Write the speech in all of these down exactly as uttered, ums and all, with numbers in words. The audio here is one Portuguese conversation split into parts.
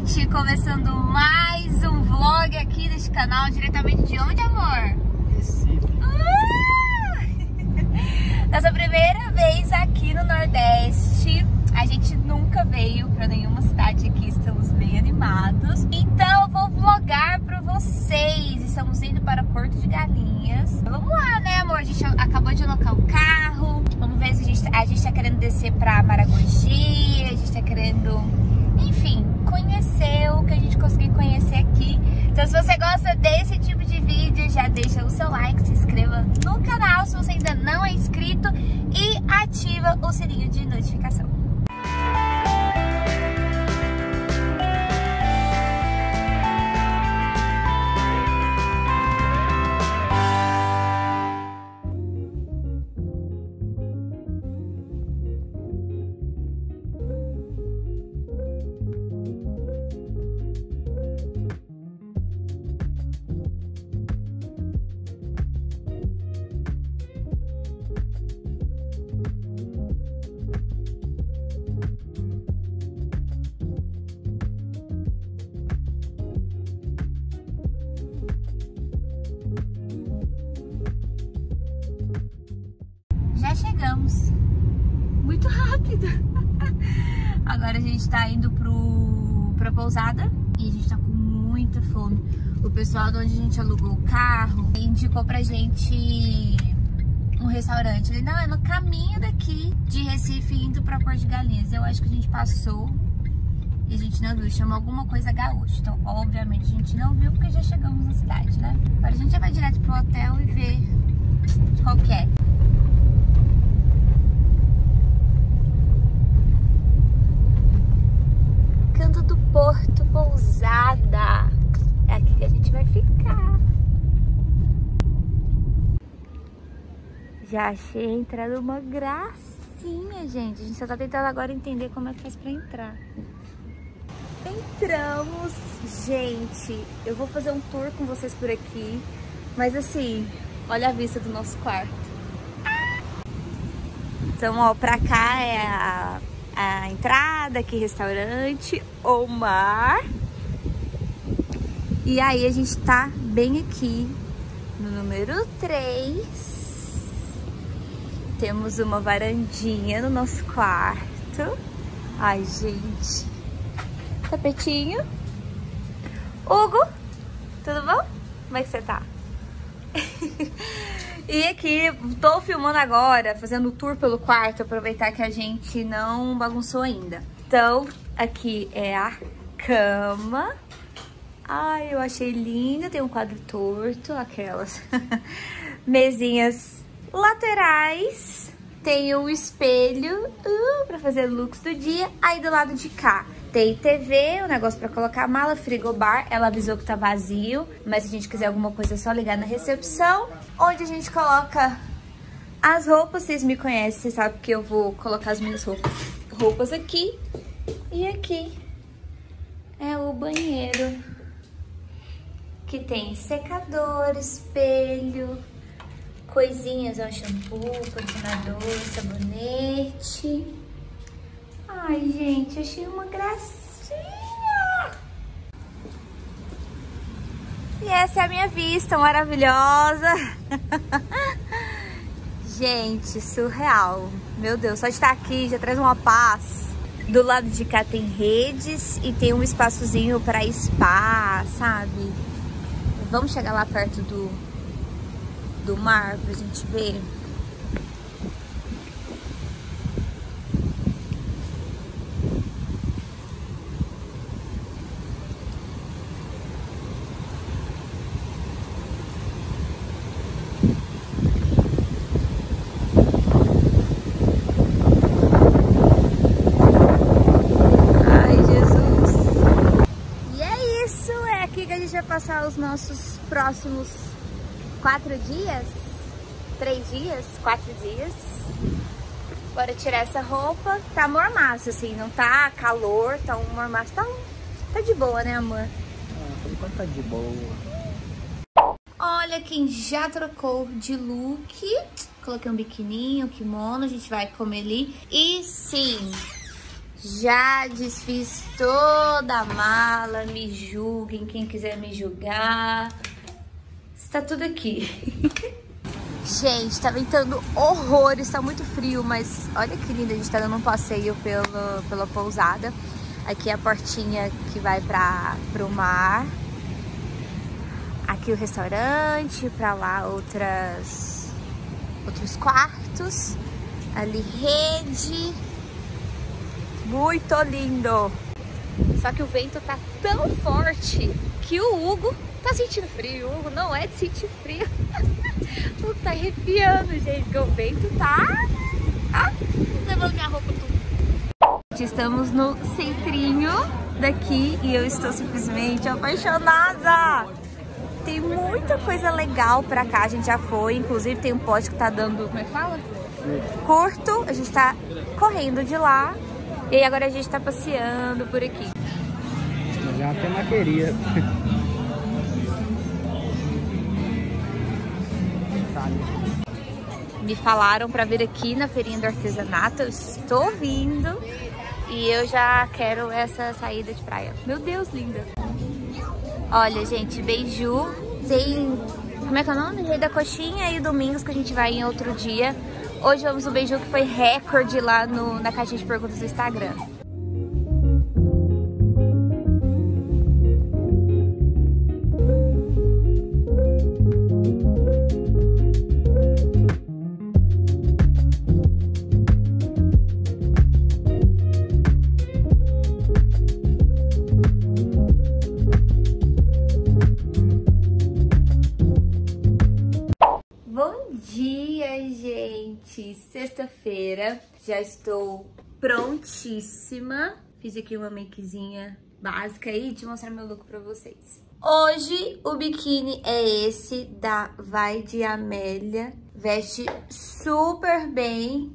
gente, começando mais um vlog aqui neste canal, diretamente de onde, amor? Recife. Uh! Nossa primeira vez aqui no Nordeste. A gente nunca veio pra nenhuma cidade aqui, estamos bem animados. Então eu vou vlogar pra vocês. Estamos indo para Porto de Galinhas. Vamos lá, né, amor? A gente acabou de alocar o carro. Vamos ver se a gente, a gente tá querendo descer pra Maragogi. A gente tá querendo, enfim, conhecer o que a gente conseguir conhecer aqui. Então se você gosta desse tipo de vídeo, já deixa o seu like, se inscreva no canal se você ainda não é inscrito e ativa o sininho de notificação. Já chegamos, muito rápido. Agora a gente tá indo pro, pra pousada e a gente tá com muita fome. O pessoal de onde a gente alugou o carro indicou pra gente um restaurante. Ele, não, é no caminho daqui de Recife indo pra Porto de Galinhas. Eu acho que a gente passou e a gente não viu, chamou alguma coisa gaúcha. Então, obviamente, a gente não viu porque já chegamos na cidade, né? Agora a gente já vai direto pro hotel e ver qual que é. Canto do Porto, pousada. É aqui que a gente vai ficar. Já achei a entrada uma gracinha, gente. A gente só tá tentando agora entender como é que faz pra entrar. Entramos. Gente, eu vou fazer um tour com vocês por aqui. Mas assim, olha a vista do nosso quarto. Então, ó, pra cá é a... a entrada, aqui restaurante, ou mar. E aí a gente tá bem aqui no número três. Temos uma varandinha no nosso quarto. Ai, gente. Tapetinho. Hugo, tudo bom? Como é que você tá? E aqui, tô filmando agora, fazendo o tour pelo quarto, aproveitar que a gente não bagunçou ainda. Então, aqui é a cama. Ai, eu achei linda, tem um quadro torto, aquelas mesinhas laterais. Tem um espelho uh, pra fazer looks do dia. Aí do lado de cá tem T V, um negócio pra colocar a mala, frigobar. Ela avisou que tá vazio, mas se a gente quiser alguma coisa é só ligar na recepção. Onde a gente coloca as roupas. Vocês me conhecem, vocês sabem que eu vou colocar as minhas roupas, roupas aqui. E aqui é o banheiro, que tem secador, espelho, coisinhas, ó, shampoo, condicionador, sabonete. Ai, gente, achei uma gracinha. E essa é a minha vista maravilhosa. Gente, surreal. Meu Deus, só de estar aqui já traz uma paz. Do lado de cá tem redes e tem um espaçozinho para spa, sabe? Vamos chegar lá perto do, do mar pra gente ver. Passar os nossos próximos quatro dias, três dias, quatro dias. Bora tirar essa roupa. Tá mormaço, assim, não tá calor, tá um mormaço, tá, tá de boa, né, amor? Ah, por enquanto tá de boa. Olha quem já trocou de look. Coloquei um biquininho, um kimono, a gente vai comer ali. E sim, Já desfiz toda a mala, me julguem, quem quiser me julgar. Está tudo aqui. Gente, tá ventando horrores, tá muito frio, mas olha que lindo, a gente tá dando um passeio pelo, pela pousada. Aqui é a portinha que vai para pro mar. Aqui o restaurante, pra lá outras, outros quartos. Ali rede. Muito lindo. Só que o vento tá tão forte que o Hugo tá sentindo frio. O Hugo não é de sentir frio. O Hugo tá arrepiando, gente, porque o vento tá... Ah, levando minha roupa tudo. Estamos no centrinho daqui e eu estou simplesmente apaixonada. Tem muita coisa legal pra cá, a gente já foi. Inclusive tem um poste que tá dando, como é que fala? Curto. A gente tá correndo de lá. E aí agora a gente tá passeando por aqui. Já é uma temaqueria. Me falaram pra vir aqui na feirinha do artesanato. Eu estou vindo. E eu já quero essa saída de praia. Meu Deus, linda. Olha, gente, Beiju. Tem... Como é que é o nome? Rei da Coxinha e Domingos, que a gente vai em outro dia. Hoje vamos no Beiju, que foi recorde lá no, na caixinha de perguntas do Instagram. Sexta-feira, já estou prontíssima. Fiz aqui uma makezinha básica aí, deixa eu mostrar meu look pra vocês. Hoje o biquíni é esse da Vai de Amélia. Veste super bem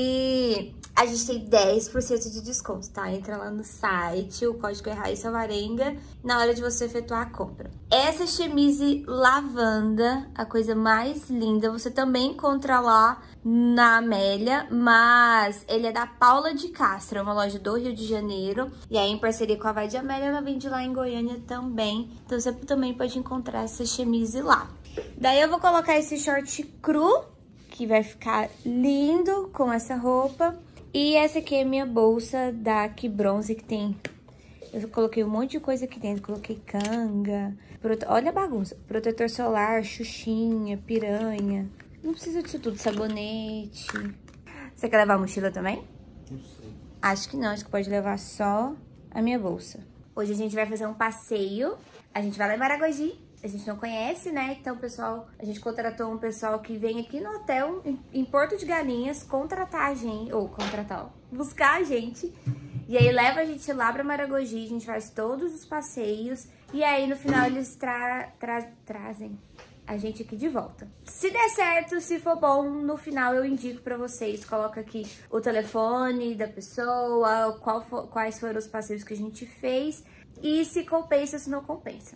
e a gente tem dez por cento de desconto, tá? Entra lá no site, o código é Raíssa Varenga, na hora de você efetuar a compra. Essa chemise lavanda, a coisa mais linda, você também encontra lá na Amélia, mas ele é da Paula de Castro, é uma loja do Rio de Janeiro. E aí, em parceria com a Vai de Amélia, ela vende lá em Goiânia também. Então você também pode encontrar essa chemise lá. Daí eu vou colocar esse short cru, que vai ficar lindo com essa roupa. E essa aqui é a minha bolsa da Que Bronze, que tem... Eu coloquei um monte de coisa aqui dentro. Coloquei canga, prote... olha a bagunça. Protetor solar, xuxinha, piranha. Não precisa disso tudo, sabonete. Você quer levar a mochila também? Não sei. Acho que não, acho que pode levar só a minha bolsa. Hoje a gente vai fazer um passeio. A gente vai lá em Maragogi. A gente não conhece, né? Então, pessoal, a gente contratou um pessoal que vem aqui no hotel, em, em Porto de Galinhas, contratar a gente, ou contratar, ó, buscar a gente. E aí leva a gente lá pra Maragogi, a gente faz todos os passeios. E aí, no final, eles tra tra trazem a gente aqui de volta. Se der certo, se for bom, no final eu indico pra vocês. Coloca aqui o telefone da pessoa, qual for, quais foram os passeios que a gente fez. E se compensa, se não compensa.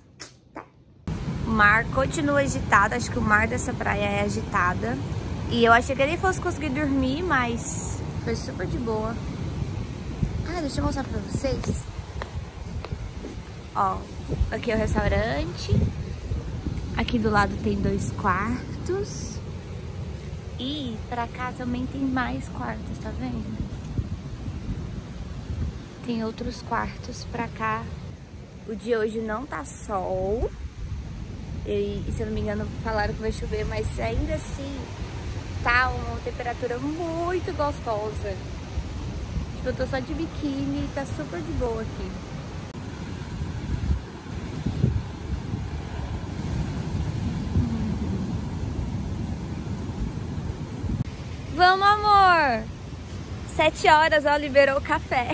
O mar continua agitado, acho que o mar dessa praia é agitada. E eu achei que eu nem fosse conseguir dormir, mas foi super de boa. Ah, deixa eu mostrar pra vocês. Ó, aqui é o restaurante. Aqui do lado tem dois quartos. E pra cá também tem mais quartos, tá vendo? Tem outros quartos pra cá. O de hoje não tá sol. E, se eu não me engano, falaram que vai chover, mas ainda assim tá uma temperatura muito gostosa. Tipo, eu tô só de biquíni, tá super de boa aqui. Vamos, amor! Sete horas, ó, liberou o café.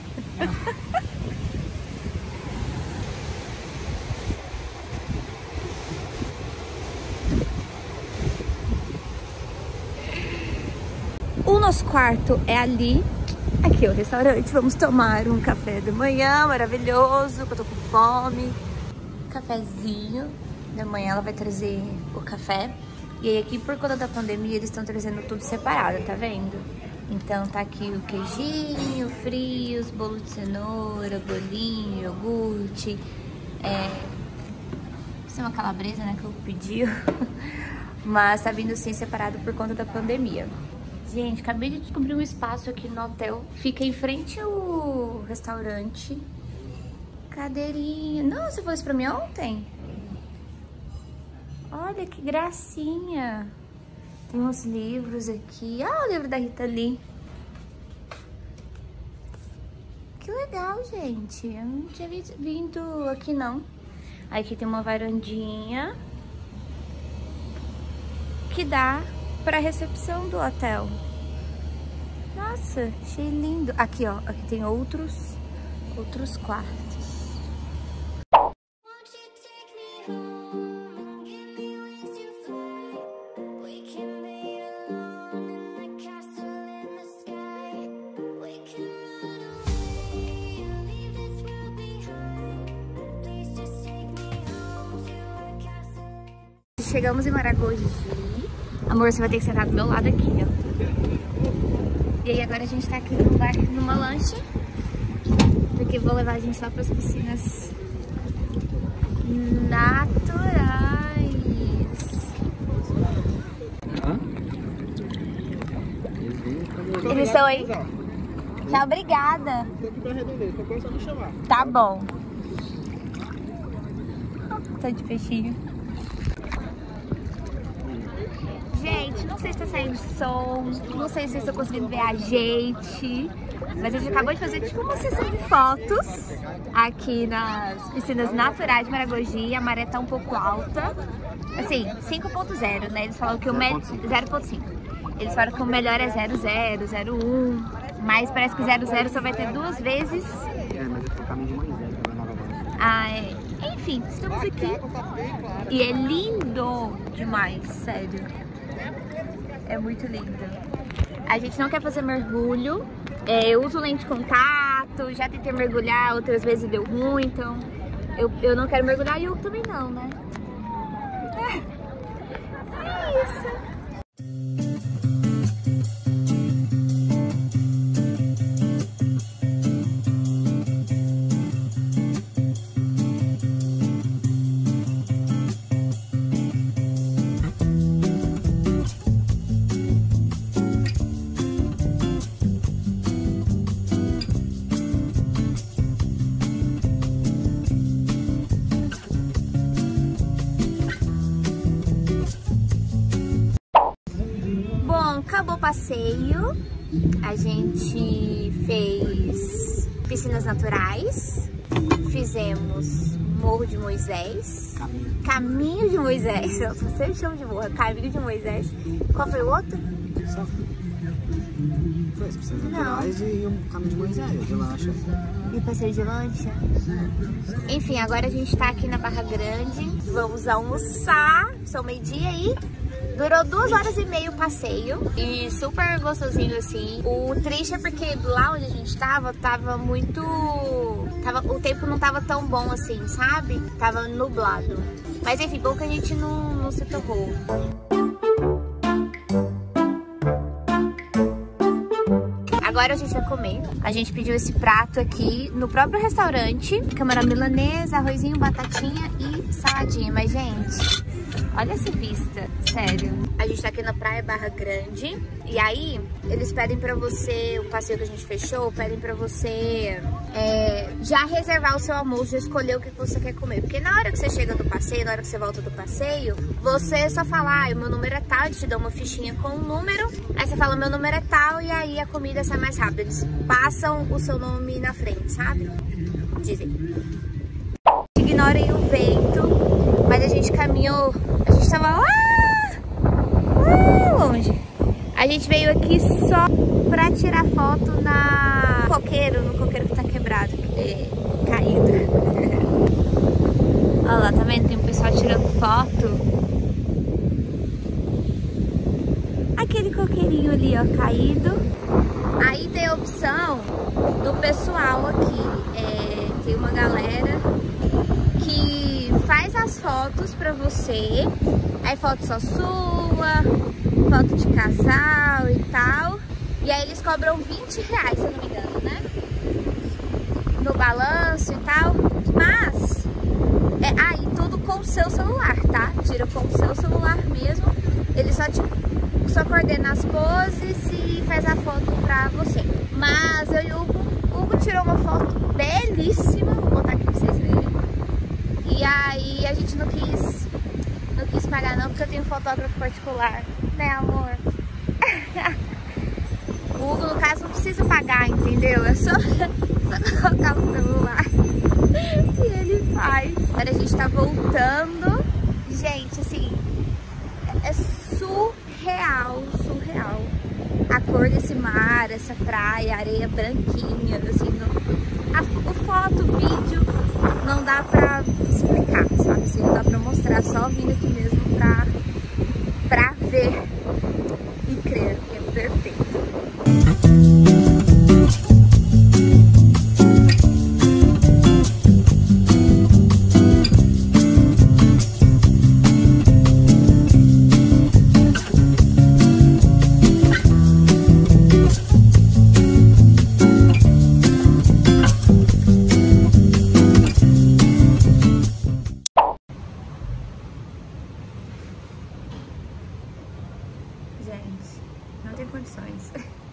O nosso quarto é ali. Aqui é o restaurante. Vamos tomar um café da manhã maravilhoso, que eu tô com fome. Cafezinho. Da manhã ela vai trazer o café. E aí aqui, por conta da pandemia, eles estão trazendo tudo separado, tá vendo? Então tá aqui o queijinho, frios, bolo de cenoura, bolinho, iogurte. É... Isso é uma calabresa, né, que eu pedi. Mas tá vindo sim separado por conta da pandemia. Gente, acabei de descobrir um espaço aqui no hotel. Fica em frente ao restaurante. Cadeirinha. Não, você falou isso pra mim ontem? Olha que gracinha. Tem uns livros aqui. Ah, o livro da Rita Lee. Que legal, gente. Eu não tinha vindo aqui, não. Aqui tem uma varandinha que dá pra recepção do hotel. Nossa, achei lindo. Aqui, ó. Aqui tem outros, outros quartos. Chegamos em Maragogi. Amor, você vai ter que sentar do meu lado aqui, ó. E aí agora a gente tá aqui no bar, numa lanche. Porque vou levar a gente lá pras piscinas naturais. Hã? Eles estão aí? Tchau, obrigada. Tô aqui pra redondeza, tô começando a chamar. Tá bom. Tô de peixinho. Gente, não sei se tá saindo som, não sei se vocês estão conseguindo ver a gente, mas a gente acabou de fazer tipo uma sessão de fotos aqui nas piscinas naturais de Maragogi. A maré tá um pouco alta, assim, cinco ponto zero, né? Eles falaram que o melhor... zero ponto cinco. Eles falaram que o melhor é zero zero, zero um, mas parece que zero zero só vai ter duas vezes. É, mas eu tô caminho de Moisés, tá vendo agora? Ah, é. Enfim, estamos aqui e é lindo demais, sério. É muito lindo. A gente não quer fazer mergulho. É, eu uso lente de contato, já tentei mergulhar, outras vezes deu ruim, então eu, eu não quero mergulhar e eu também não, né? É, é isso. Acabou o passeio, a gente fez piscinas naturais, fizemos Morro de Moisés, Caminho, Caminho de Moisés, eu sempre chamo de morro, Caminho de Moisés. Qual foi o outro? só. Foi as piscinas Não. naturais e um caminho de Moisés, de lancha. E passeio de lancha. Enfim, agora a gente tá aqui na Barra Grande, vamos almoçar, são meio-dia aí. Durou duas horas e meia o passeio e super gostosinho assim. O triste é porque lá onde a gente tava, tava muito... Tava, o tempo não tava tão bom assim, sabe? Tava nublado. Mas enfim, bom que a gente não, não se torrou. Agora a gente vai comer. A gente pediu esse prato aqui no próprio restaurante. Camarão milanesa, arrozinho, batatinha e saladinha. Mas, gente, olha essa vista, sério. A gente tá aqui na Praia Barra Grande. E aí, eles pedem pra você, o passeio que a gente fechou, pedem pra você é, já reservar o seu almoço, já escolher o que você quer comer. Porque na hora que você chega do passeio, na hora que você volta do passeio, você só fala, ah, o meu número é tal, eles te dão uma fichinha com o número. Aí você fala, meu número é tal, e aí a comida sai mais rápido. Eles passam o seu nome na frente, sabe? Dizem. Ignorem o vento, mas a gente caminhou, a gente tava lá, lá longe. A gente veio aqui só pra tirar foto na coqueiro, no coqueiro que tá quebrado, que é caído. Olha lá, tá vendo? Tem um pessoal tirando foto. Aquele coqueirinho ali, ó, caído. Aí tem a opção do pessoal aqui. É, tem uma galera que faz as fotos pra você. Aí foto só sua, foto de casal e tal. E aí eles cobram vinte reais, se eu não me engano, né? No balanço e tal. Mas, é aí tudo com o seu celular, tá? Tira com o seu celular mesmo. Ele só te só coordena as poses e faz a foto pra você. Mas eu e o Hugo, o Hugo tirou uma foto belíssima. Vou botar aqui pra vocês verem. E aí a gente não quis, não quis pagar não, porque eu tenho um fotógrafo particular, né, amor? O Hugo, no caso, não precisa pagar, entendeu? É só, só colocar o celular e ele faz. Agora a gente tá voltando. Gente, assim, é surreal, surreal. A cor desse mar, essa praia, areia branquinha, assim, no, a, o foto, o vídeo, não dá pra explicar, sabe? Assim, não dá pra mostrar, só vindo aqui mesmo pra, pra ver e crer que é perfeito. Gente, não tem condições.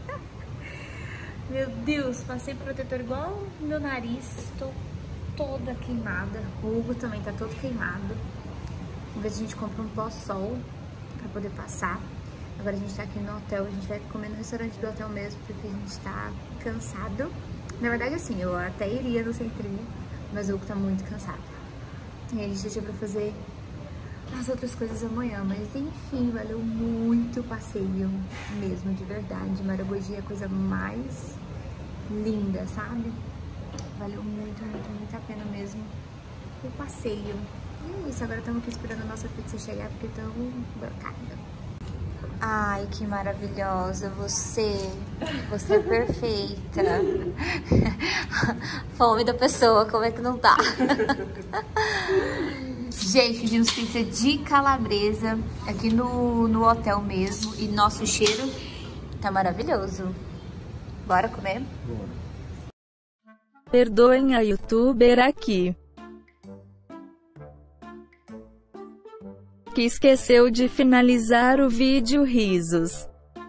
Meu Deus, passei protetor igual meu nariz. Estou toda queimada. O Hugo também tá todo queimado. Vamos ver se a gente compra um pó-sol pra poder passar. Agora a gente tá aqui no hotel. A gente vai comer no restaurante do hotel mesmo, porque a gente tá cansado. Na verdade, assim, eu até iria no centrinho, mas o Hugo tá muito cansado. E a gente deixou pra fazer as outras coisas amanhã, mas enfim, valeu muito o passeio mesmo, de verdade. Maragogi é a coisa mais linda, sabe? Valeu muito, muito, muito a pena mesmo o passeio. E é isso, agora estamos aqui esperando a nossa pizza chegar, porque estamos brocadas. Ai, que maravilhosa, você, você é perfeita. Fome da pessoa, como é que não tá? Gente, pedimos pizza de calabresa aqui no, no hotel mesmo. E nosso cheiro tá maravilhoso. Bora comer? Bora. Perdoem a youtuber aqui, que esqueceu de finalizar o vídeo risos.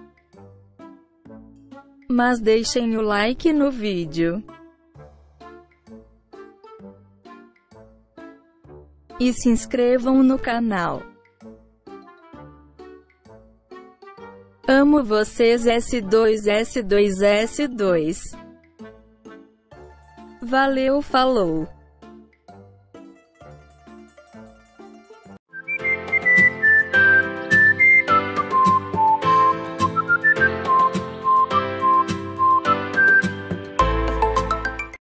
Mas deixem o like no vídeo. E se inscrevam no canal. Amo vocês S dois S dois S dois. Valeu, falou!